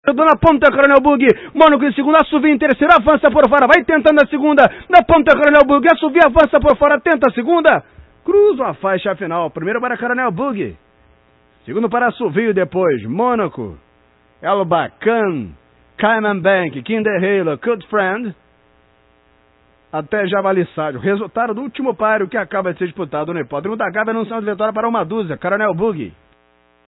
Na ponta, Coronel Bug, Mônaco em segundo, assovia em terceiro, avança por fora, vai tentando a segunda, na ponta, Coronel Bug, assovia, avança por fora, tenta a segunda, cruza a faixa final, primeiro para Coronel Bug, segundo para assovio depois, Mônaco, Elbacan, Cayman Bank, Kinder Halo, Good Friend, até Javali Sádio. Resultado do último páreo que acaba de ser disputado no hipódromo da Gávea, anunciando vitória para uma dúzia, Coronel Bug.